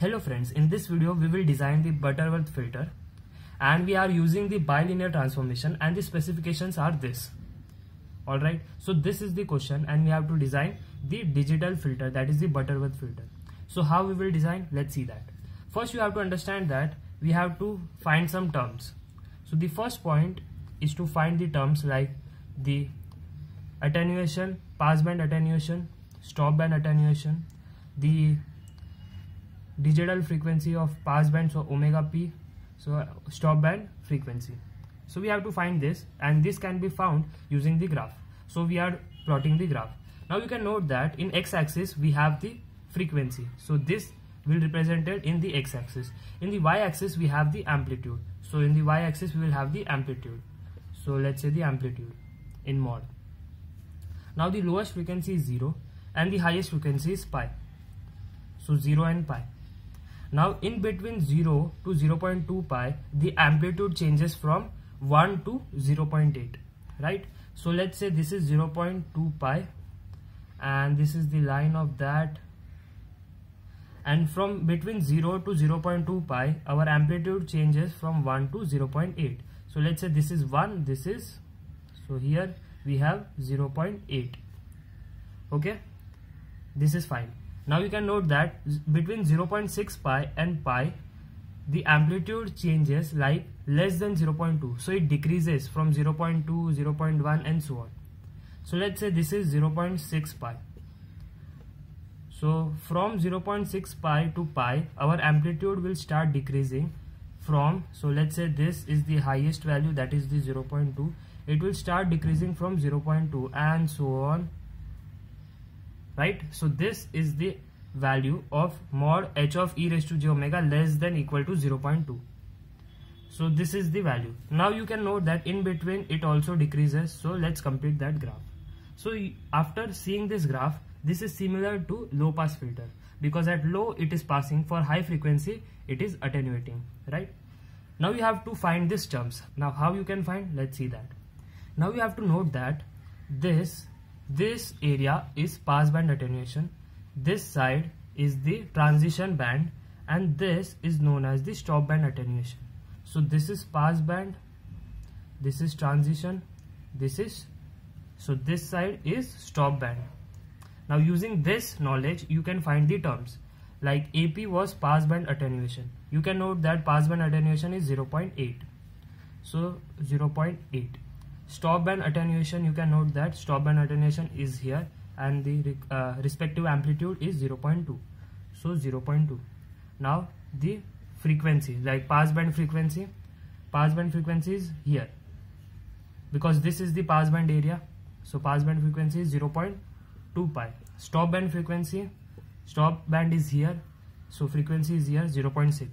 Hello friends, in this video we will design the Butterworth filter and we are using the bilinear transformation and the specifications are this. Alright, so this is the question and we have to design the digital filter, that is the Butterworth filter. So how we will design? Let's see that. First you have to understand that we have to find some terms. So the first point is to find the terms like the attenuation, passband attenuation, stopband attenuation, the digital frequency of passband, so omega p, so stopband frequency. So we have to find this and this can be found using the graph. So we are plotting the graph. Now you can note that in x-axis we have the frequency. So this will be represented in the x-axis. In the y-axis we have the amplitude. So in the y-axis we will have the amplitude. So let's say the amplitude in mod. Now the lowest frequency is 0 and the highest frequency is pi. So 0 and pi. Now in between 0 to 0.2 pi, the amplitude changes from 1 to 0.8, right? So let's say this is 0.2 pi and this is the line of that, and from between 0 to 0.2 pi our amplitude changes from 1 to 0.8. So let's say this is 1, this is, so here we have 0.8. okay, this is fine. Now you can note that between 0.6 pi and pi the amplitude changes like less than 0.2, so it decreases from 0.2, 0.1 and so on. So let's say this is 0.6 pi. So from 0.6 pi to pi our amplitude will start decreasing from, so let's say this is the highest value, that is the 0.2, it will start decreasing from 0.2 and so on, right? So this is the value of mod h of e raised to j omega less than equal to 0.2. So this is the value. Now you can note that in between it also decreases. So let's complete that graph. So after seeing this graph, this is similar to low pass filter because at low it is passing, for high frequency it is attenuating, right? Now you have to find these terms. Now how you can find? Let's see that. Now you have to note that this area is passband attenuation, this side is the transition band, and this is known as the stopband attenuation. So this is passband, this is transition, this is, so this side is stopband. Now using this knowledge you can find the terms like AP was passband attenuation. You can note that passband attenuation is 0.8. So 0.8. Stopband attenuation, you can note that stopband attenuation is here and the respective amplitude is 0.2. So 0.2. Now the frequency like passband frequency is here because this is the passband area. So passband frequency is 0.2 pi. Stopband frequency, stopband is here, so frequency is here 0.6.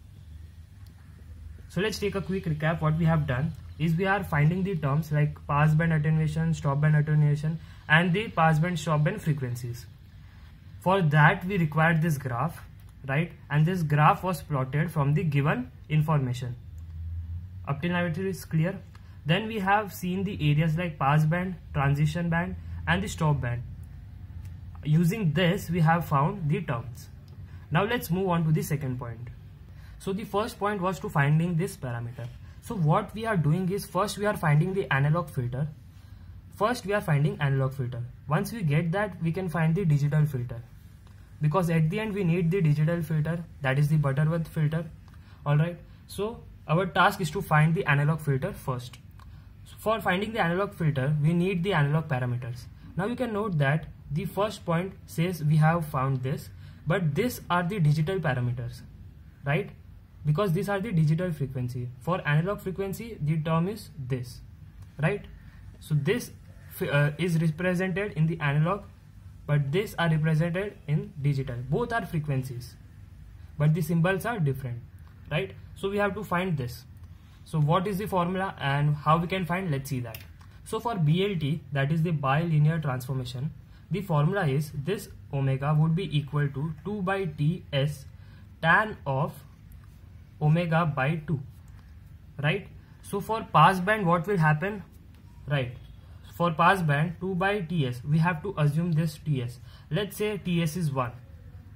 So let's take a quick recap. What we have done is we are finding the terms like passband attenuation, stopband attenuation and the passband stopband frequencies. For that we required this graph, right? And this graph was plotted from the given information. Up till now it is clear. Then we have seen the areas like passband, transition band and the stopband. Using this we have found the terms. Now let's move on to the second point. So the first point was to finding this parameter. So what we are doing is first we are finding the analog filter. First we are finding analog filter. Once we get that we can find the digital filter. Because at the end we need the digital filter, that is the Butterworth filter. Alright. So our task is to find the analog filter first. So for finding the analog filter we need the analog parameters. Now you can note that the first point says we have found this, but these are the digital parameters, right? Because these are the digital frequency. For analog frequency the term is this, right? So this is represented in the analog, but these are represented in digital. Both are frequencies but the symbols are different, right? So we have to find this. So what is the formula and how we can find? Let's see that. So for BLT, that is the bilinear transformation, the formula is this omega would be equal to 2 by Ts tan of omega by 2, right? So for passband what will happen, right? For passband 2 by Ts we have to assume this Ts. Let's say Ts is 1,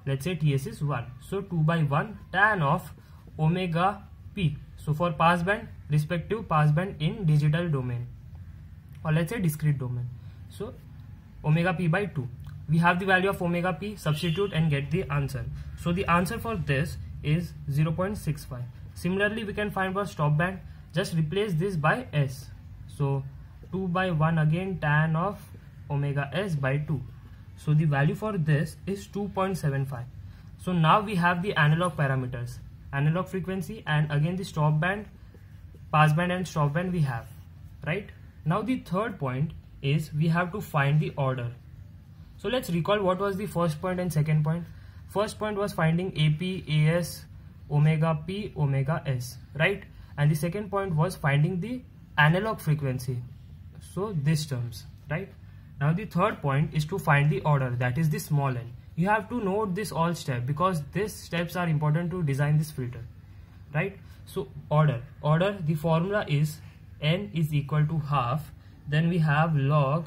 let's say TS is 1. So 2 by 1 tan of omega p. So for passband, respective passband in digital domain, or let's say discrete domain. So omega p by 2. We have the value of omega p, substitute and get the answer. So the answer for this is 0.65. Similarly, we can find for stop band, just replace this by s. So 2 by 1 again tan of omega s by 2. So the value for this is 2.75. So now we have the analog parameters, analog frequency, and again the stop band, passband and stop band we have, right? Now the third point is we have to find the order. So let's recall what was the first point and second point. First point was finding AP, AS, omega P, omega S, right? And the second point was finding the analog frequency. So these terms, right? Now the third point is to find the order, that is the small n. You have to note this all step because these steps are important to design this filter, right? So order, the formula is n is equal to half, then we have log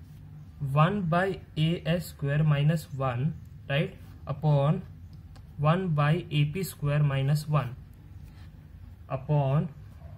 1 by AS square minus 1, right, upon 1 by AP square minus 1 upon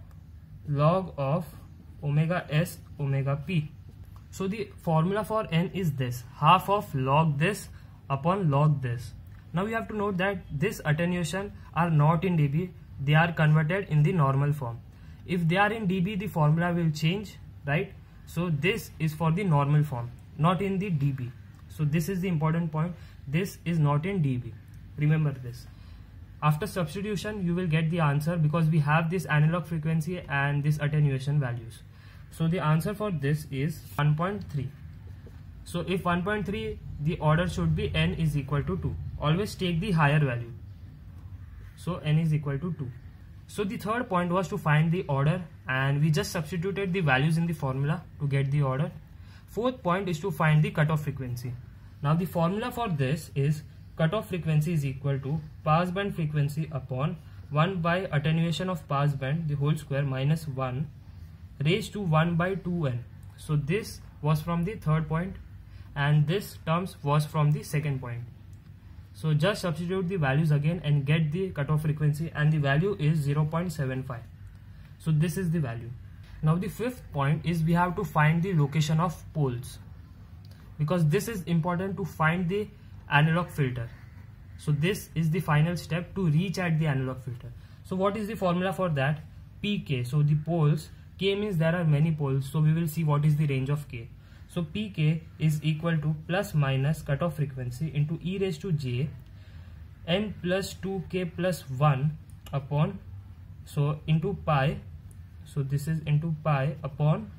log of omega S omega P. So the formula for n is this, half of log this upon log this. Now we have to note that this attenuation are not in dB, they are converted in the normal form. If they are in dB, the formula will change, right? So this is for the normal form, not in the dB. So this is the important point, this is not in dB, remember this. After substitution you will get the answer because we have this analog frequency and this attenuation values. So the answer for this is 1.3. So if 1.3, the order should be n is equal to 2. Always take the higher value. So n is equal to 2. So the third point was to find the order, and we just substituted the values in the formula to get the order. Fourth point is to find the cutoff frequency. Now the formula for this is cutoff frequency is equal to passband frequency upon 1 by attenuation of passband the whole square minus 1 raised to 1 by 2n. So this was from the third point and this terms was from the second point. So just substitute the values again and get the cutoff frequency, and the value is 0.75. So this is the value. Now the fifth point is we have to find the location of poles, because this is important to find the analog filter. So this is the final step to reach at the analog filter. So what is the formula for that? Pk. So the poles, k means there are many poles, so we will see what is the range of k. So Pk is equal to plus minus cutoff frequency into e raised to j n plus 2k plus 1 upon, so into pi, so this is into pi upon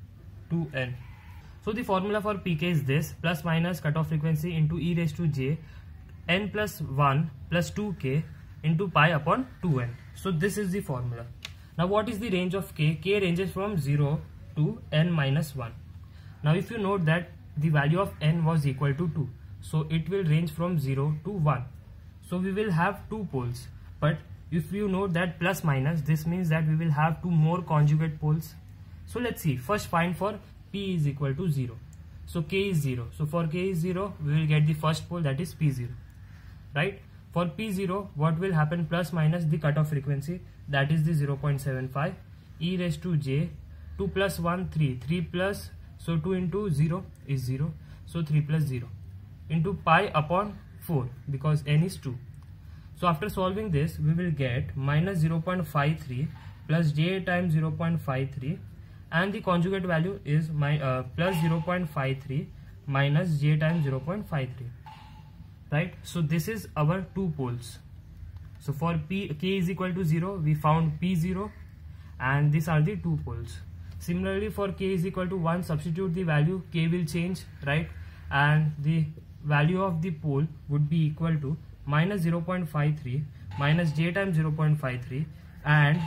2n. So the formula for Pk is this, plus minus cutoff frequency into e raised to j n plus 1 plus 2k into pi upon 2n. So this is the formula. Now what is the range of k? K ranges from 0 to n minus 1. Now if you note that the value of n was equal to 2, so it will range from 0 to 1. So we will have 2 poles, but if you note that plus minus, this means that we will have 2 more conjugate poles. So let's see, first find for p is equal to 0. So k is 0. So for k is 0, we will get the first pole, that is p0, right? For p0, what will happen? Plus minus the cutoff frequency, that is the 0.75, e raised to j, 2 plus 1, 3, 3 plus, so 2 into 0 is 0, so 3 plus 0 into pi upon 4 because n is 2. So after solving this, we will get minus 0.53 plus j times 0.53, and the conjugate value is plus 0.53 minus j times 0.53, right? So this is our 2 poles. So for k is equal to 0, we found p0, and these are the 2 poles. Similarly for k is equal to 1, substitute the value, k will change, right? And the value of the pole would be equal to minus 0.53 minus j times 0.53 and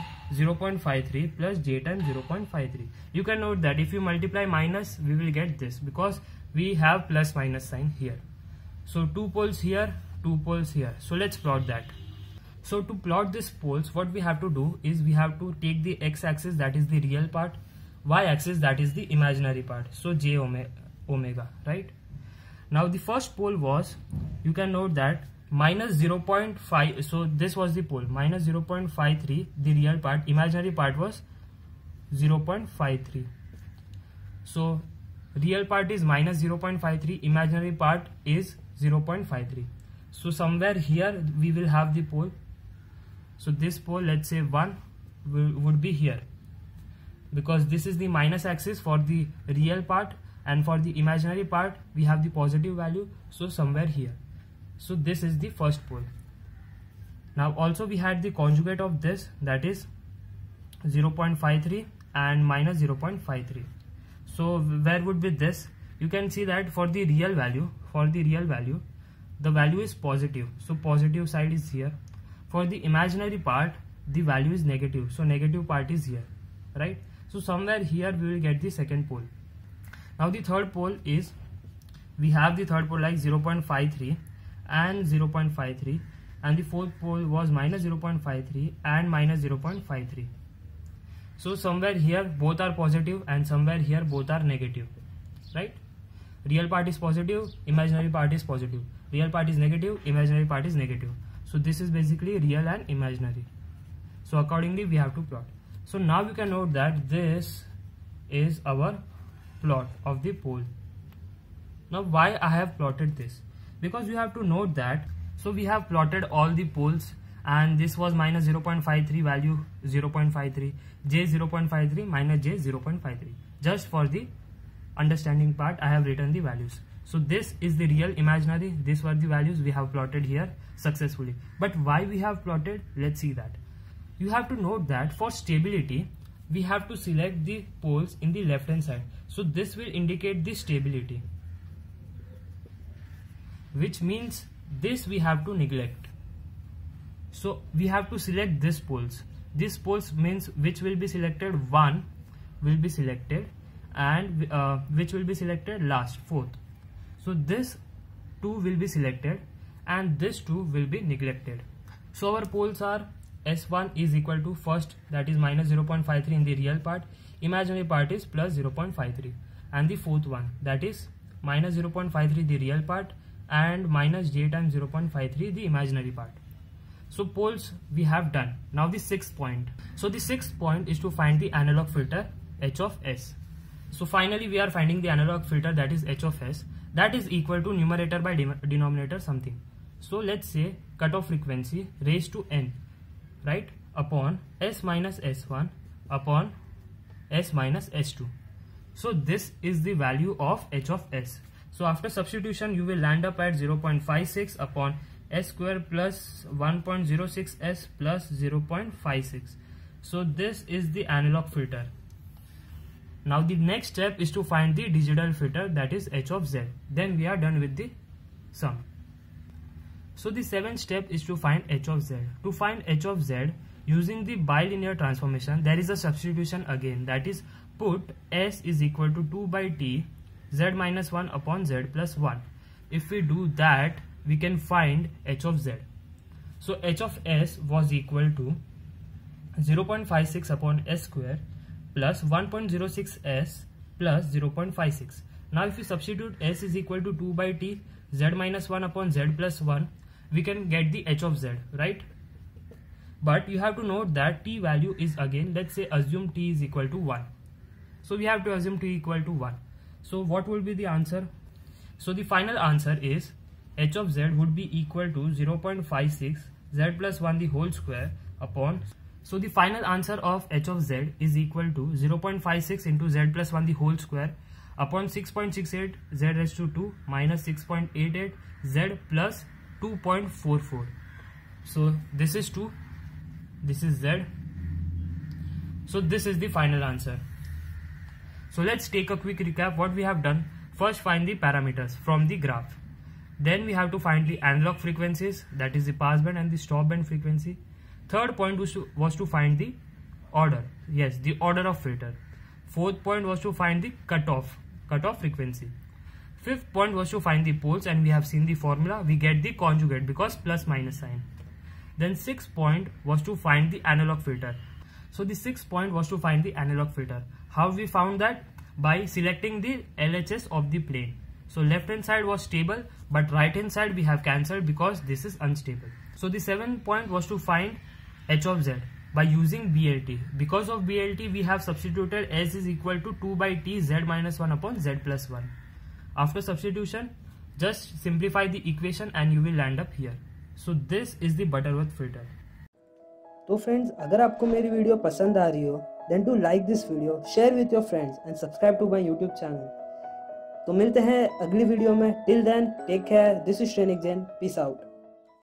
0.53 plus j times 0.53. You can note that if you multiply minus, we will get this because we have plus minus sign here. So 2 poles here, 2 poles here. So let's plot that. So to plot these poles, what we have to do is we have to take the x-axis, that is the real part, y-axis, that is the imaginary part, so j omega, right? Now the first pole was, you can note that minus 0.5. So this was the pole, minus 0.53, the real part. Imaginary part was 0.53. So real part is minus 0.53, imaginary part is 0.53. So somewhere here we will have the pole. So this pole, let's say 1 would be here, because this is the minus axis for the real part, and for the imaginary part we have the positive value, so somewhere here. So this is the first pole. Now also we had the conjugate of this, that is 0.53 and minus 0.53. So where would be this? You can see that for the real value, the value is positive, so positive side is here. For the imaginary part, the value is negative, so negative part is here, right? So somewhere here we will get the second pole. Now the third pole is, we have the third pole like 0.53 and 0.53, and the fourth pole was minus 0.53 and minus 0.53. So somewhere here both are positive and somewhere here both are negative, right? Real part is positive, imaginary part is positive. Real part is negative, imaginary part is negative. So this is basically real and imaginary. So accordingly we have to plot. So now you can note that this is our plot of the pole. Now why I have plotted this? Because you have to note that, so we have plotted all the poles, and this was minus 0.53 value 0.53, j 0.53 minus j 0.53. Just for the understanding part I have written the values. So this is the real, imaginary, these were the values we have plotted here successfully. But why we have plotted? Let's see that. You have to note that for stability we have to select the poles in the left hand side. So this will indicate the stability, which means this we have to neglect. So we have to select these poles. These poles means which will be selected, 1 will be selected, and which will be selected last, 4th. So this 2 will be selected and this 2 will be neglected. So our poles are, S1 is equal to first, that is minus 0.53 in the real part, imaginary part is plus 0.53, and the fourth one, that is minus 0.53 the real part and minus j times 0.53 the imaginary part. So poles we have done. Now the sixth point. So the sixth point is to find the analog filter h of s. So finally we are finding the analog filter, that is h of s, that is equal to numerator by denominator something. So let's say cutoff frequency raised to n, right, upon s minus s1 upon s minus s2. So this is the value of h of s. So after substitution you will land up at 0.56 upon s square plus 1.06 s plus 0.56. So this is the analog filter. Now the next step is to find the digital filter, that is h of z. Then we are done with the sum. So the seventh step is to find h of z. To find h of z using the bilinear transformation, there is a substitution again, that is put s is equal to 2 by t z minus 1 upon z plus 1. If we do that, we can find h of z. So h of s was equal to 0.56 upon s square plus 1.06 s plus 0.56. Now if we substitute s is equal to 2 by t z minus 1 upon z plus 1, we can get the h of z, right? But you have to note that t value is, again, let's say assume t is equal to 1. So we have to assume t equal to 1. So what will be the answer? So the final answer is h of z would be equal to 0.56 z plus 1 the whole square upon. So the final answer of h of z is equal to 0.56 into z plus 1 the whole square upon 6.68 z raised to 2 minus 6.88 z plus 2.44. So this is 2, this is z. So this is the final answer. So let's take a quick recap what we have done. First, find the parameters from the graph. Then we have to find the analog frequencies, that is the passband and the stopband frequency. Third point was to find the order, yes, the order of filter. Fourth point was to find the cutoff frequency. Fifth point was to find the poles, and we have seen the formula, we get the conjugate because plus minus sign. Then sixth point was to find the analog filter. So the sixth point was to find the analog filter. How we found that? By selecting the LHS of the plane. So left hand side was stable, but right hand side we have cancelled because this is unstable. So the 7th point was to find h of z by using BLT. Because of BLT we have substituted s is equal to 2 by t z minus 1 upon z plus 1. After substitution, just simplify the equation and you will land up here. So this is the Butterworth filter. तो friends, अगर आपको मेरी video पसंद आ रही हो then to like this video, share with your friends and subscribe to my YouTube channel. तो मिलते हैं अगली वीडियो में. Till then take care. This is Shrenik Jain. Peace out.